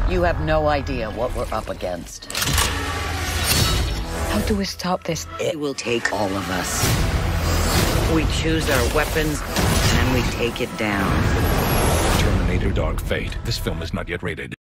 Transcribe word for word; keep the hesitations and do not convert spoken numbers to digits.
You have no idea what we're up against. How do we stop this? It will take all of us. We choose our weapons, and we take it down. Terminator Dark Fate. This film is not yet rated.